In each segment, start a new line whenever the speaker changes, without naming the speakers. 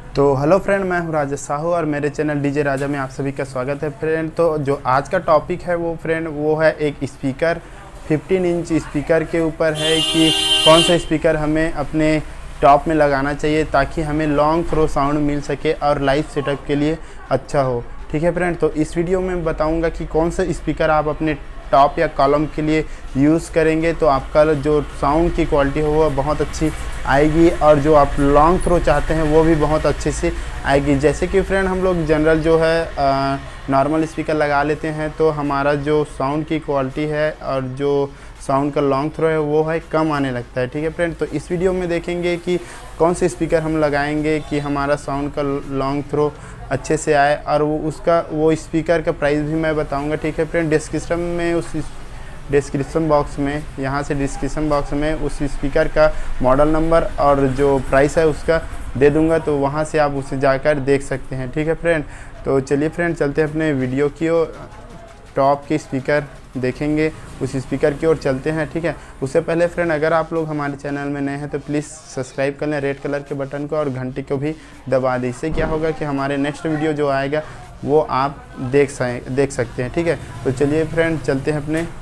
तो hello friend, मैं हूं राजेश साहू और मेरे चैनल डीजे राजा में आप सभी का स्वागत है फ्रेंड। तो जो आज का टॉपिक है वो है एक स्पीकर 15 इंच स्पीकर के ऊपर है कि कौन सा स्पीकर हमें अपने टॉप में लगाना चाहिए ताकि हमें लॉन्ग थ्रो साउंड मिल सके और लाइव सेटअप के लिए अच्छा हो। ठीक है फ्रेंड, तो इस वीडियो में बताऊंगा कि कौन सा स्पीकर आप अपने टॉप या कॉलम के लिए यूज़ करेंगे तो आपका जो साउंड की क्वालिटी हो वो बहुत अच्छी आएगी और जो आप लॉन्ग थ्रो चाहते हैं वो भी बहुत अच्छे से आएगी। जैसे कि फ्रेंड हम लोग जनरल जो है नॉर्मल स्पीकर लगा लेते हैं तो हमारा जो साउंड की क्वालिटी है और जो साउंड का लॉन्ग थ्रो है वो है कम आने लगता है। ठीक है फ्रेंड, तो इस वीडियो में देखेंगे कि कौन से स्पीकर हम लगाएंगे कि हमारा साउंड का लॉन्ग थ्रो अच्छे से आए और वो स्पीकर का प्राइस भी मैं बताऊंगा। ठीक है फ्रेंड, डिस्क्रिप्शन बॉक्स में यहाँ से डिस्क्रिप्शन बॉक्स में उस स्पीकर का मॉडल नंबर और जो प्राइस है उसका दे दूंगा, तो वहाँ से आप उसे जाकर देख सकते हैं। ठीक है फ्रेंड, तो चलिए फ्रेंड चलते हैं अपने वीडियो की ओर। टॉप के स्पीकर देखेंगे, उस स्पीकर की ओर चलते हैं। ठीक है, उससे पहले फ्रेंड अगर आप लोग हमारे चैनल में नए हैं तो प्लीज़ सब्सक्राइब कर लें रेड कलर के बटन को और घंटी को भी दबा दें। इससे क्या होगा कि हमारे नेक्स्ट वीडियो जो आएगा वो आप देख सकते हैं। ठीक है, तो चलिए फ्रेंड चलते हैं अपने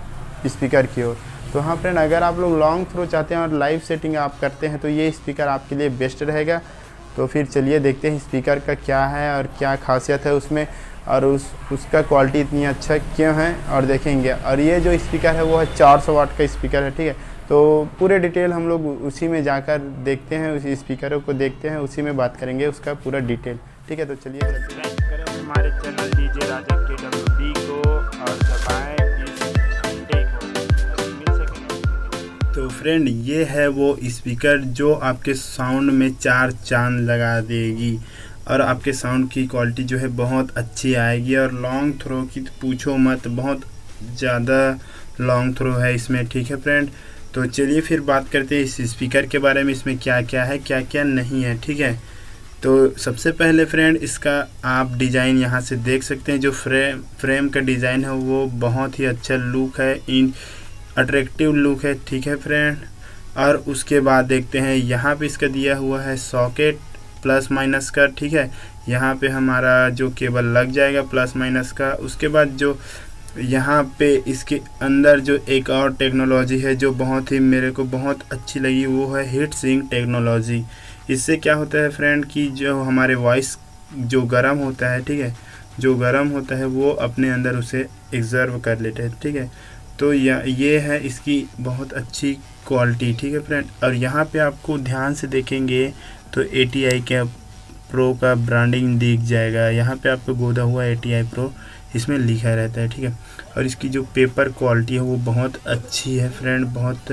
स्पीकर की ओर। तो हाँ फ्रेंड, अगर आप लोग लॉन्ग थ्रो चाहते हैं और लाइव सेटिंग आप करते हैं तो ये स्पीकर आपके लिए बेस्ट रहेगा। तो फिर चलिए देखते हैं स्पीकर का क्या है और क्या खासियत है उसमें और उसका क्वालिटी इतनी अच्छा क्यों है और देखेंगे। और ये जो स्पीकर है वो है 400 वाट का स्पीकर है। ठीक है, तो पूरे डिटेल हम लोग उसी में जाकर देखते हैं, उसी स्पीकरों को देखते हैं, उसी में बात करेंगे उसका पूरा डिटेल। ठीक है, तो चलिए
सब्सक्राइब करें हमारे चैनल डीजे राजा KWB को और दबाएं इस घंटे को मिल सकेगा।
तो फ्रेंड ये है वो स्पीकर जो आपके साउंड में 4 चांद लगा देगी और आपके साउंड की क्वालिटी जो है बहुत अच्छी आएगी। और लॉन्ग थ्रो की तो पूछो मत, बहुत ज़्यादा लॉन्ग थ्रो है इसमें। ठीक है फ्रेंड, तो चलिए फिर बात करते हैं इस स्पीकर के बारे में, इसमें क्या क्या है क्या क्या नहीं है। ठीक है, तो सबसे पहले फ्रेंड इसका आप डिज़ाइन यहाँ से देख सकते हैं। जो फ्रेम का डिज़ाइन है वो बहुत ही अच्छा लुक है, अट्रैक्टिव लुक है। ठीक है फ्रेंड, और उसके बाद देखते हैं यहाँ पे इसका दिया हुआ है सॉकेट प्लस माइनस का। ठीक है, यहाँ पे हमारा जो केबल लग जाएगा प्लस माइनस का। उसके बाद जो यहाँ पे इसके अंदर जो एक और टेक्नोलॉजी है जो बहुत ही मेरे को बहुत अच्छी लगी वो है हीट सिंक टेक्नोलॉजी। इससे क्या होता है फ्रेंड कि जो हमारे वॉइस जो गर्म होता है, ठीक है, जो गर्म होता है वो अपने अंदर उसे एब्जर्व कर लेते हैं। ठीक है, तो ये है इसकी बहुत अच्छी क्वालिटी। ठीक है फ्रेंड, और यहाँ पे आपको ध्यान से देखेंगे तो ATI के प्रो का ब्रांडिंग दिख जाएगा। यहाँ पे आपको गोदा हुआ ATI प्रो इसमें लिखा रहता है। ठीक है, और इसकी जो पेपर क्वालिटी है वो बहुत अच्छी है फ्रेंड, बहुत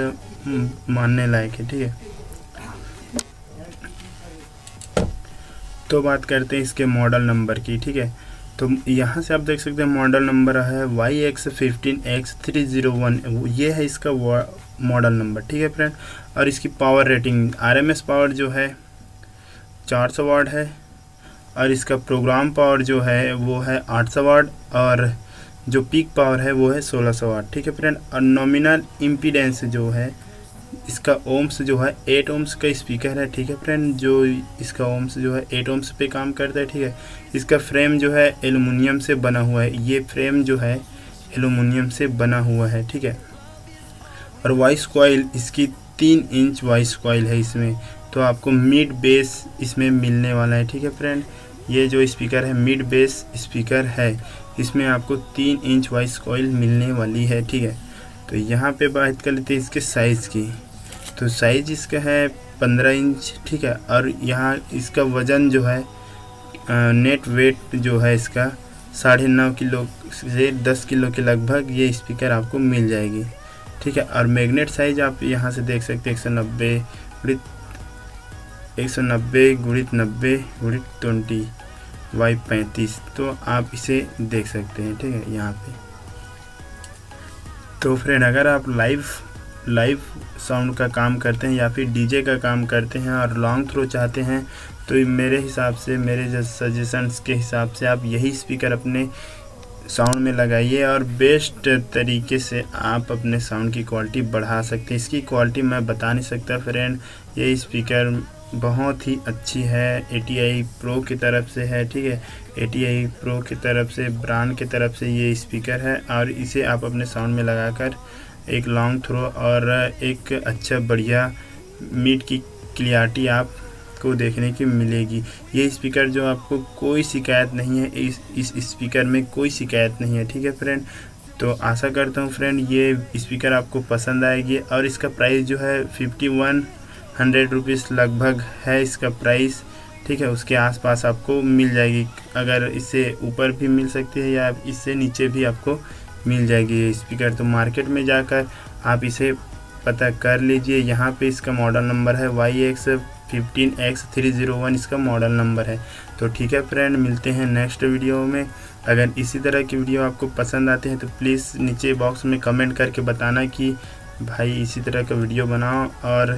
मानने लायक है। ठीक है, तो बात करते हैं इसके मॉडल नंबर की। ठीक है, तो यहाँ से आप देख सकते हैं मॉडल नंबर है YX15X301, ये है इसका मॉडल नंबर। ठीक है फ्रेंड, और इसकी पावर रेटिंग RMS पावर जो है 400 वाट है और इसका प्रोग्राम पावर जो है वो है 800 वाट और जो पीक पावर है वो है 1600 वाट। ठीक है फ्रेंड, और नॉमिनल इम्पीडेंस जो है इसका ओम्स जो है 8 ओम्स का स्पीकर है। ठीक है फ्रेंड, जो इसका ओम्स जो है 8 ओम्स पे काम करता है। ठीक है, इसका फ्रेम जो है एल्युमिनियम से बना हुआ है, ये फ्रेम जो है एल्युमिनियम से बना हुआ है। ठीक है, और वॉइस कॉइल इसकी 3 इंच वॉइस कॉइल है इसमें, तो आपको मिड बेस इसमें मिलने वाला है। ठीक है फ्रेंड, ये जो स्पीकर है मिड बेस स्पीकर है, इसमें आपको 3 इंच वॉइस कॉइल मिलने वाली है। ठीक है, तो यहाँ पे बात कर लेते हैं इसके साइज़ की। तो साइज़ इसका है 15 इंच। ठीक है, और यहाँ इसका वज़न जो है नेट वेट जो है इसका 9.5 किलो से 10 किलो के लगभग ये स्पीकर आपको मिल जाएगी। ठीक है, और मैग्नेट साइज आप यहाँ से देख सकते हैं 190 गुणित 90 गुणित 20/35, तो आप इसे देख सकते हैं। ठीक है, यहाँ पे तो फ्रेंड अगर आप लाइव साउंड का काम करते हैं या फिर डीजे का काम करते हैं और लॉन्ग थ्रो चाहते हैं तो मेरे हिसाब से, मेरे सजेशंस के हिसाब से आप यही स्पीकर अपने साउंड में लगाइए और बेस्ट तरीके से आप अपने साउंड की क्वालिटी बढ़ा सकते हैं। इसकी क्वालिटी मैं बता नहीं सकता फ्रेंड, ये स्पीकर बहुत ही अच्छी है, ATI प्रो की तरफ से है, ठीक है। ATI प्रो की तरफ से, ब्रांड की तरफ से ये स्पीकर है और इसे आप अपने साउंड में लगाकर एक लॉन्ग थ्रो और एक अच्छा बढ़िया मिड की क्लियरिटी आपको देखने की मिलेगी। ये स्पीकर जो आपको कोई शिकायत नहीं है, इस स्पीकर में कोई शिकायत नहीं है, ठीक है फ्रेंड। तो आशा करता हूँ फ्रेंड ये स्पीकर आपको पसंद आएगी और इसका प्राइस जो है 5100 रुपीज़ लगभग है इसका प्राइस, ठीक है। उसके आसपास आपको मिल जाएगी, अगर इससे ऊपर भी मिल सकती है या इससे नीचे भी आपको मिल जाएगी ये स्पीकर। तो मार्केट में जाकर आप इसे पता कर लीजिए। यहाँ पे इसका मॉडल नंबर है YX15X301 इसका मॉडल नंबर है। तो ठीक है फ्रेंड, मिलते हैं नेक्स्ट वीडियो में। अगर इसी तरह की वीडियो आपको पसंद आते हैं तो प्लीज़ नीचे बॉक्स में कमेंट करके बताना कि भाई इसी तरह का वीडियो बनाओ। और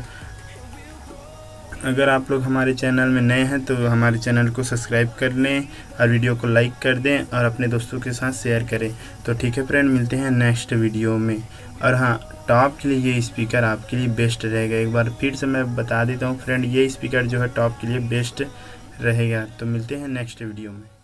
अगर आप लोग हमारे चैनल में नए हैं तो हमारे चैनल को सब्सक्राइब कर लें और वीडियो को लाइक कर दें और अपने दोस्तों के साथ शेयर करें। तो ठीक है फ्रेंड, मिलते हैं नेक्स्ट वीडियो में। और हाँ, टॉप के लिए ये स्पीकर आपके लिए बेस्ट रहेगा। एक बार फिर से मैं बता देता हूँ फ्रेंड, ये स्पीकर जो है टॉप के लिए बेस्ट रहेगा। तो मिलते हैं नेक्स्ट वीडियो में।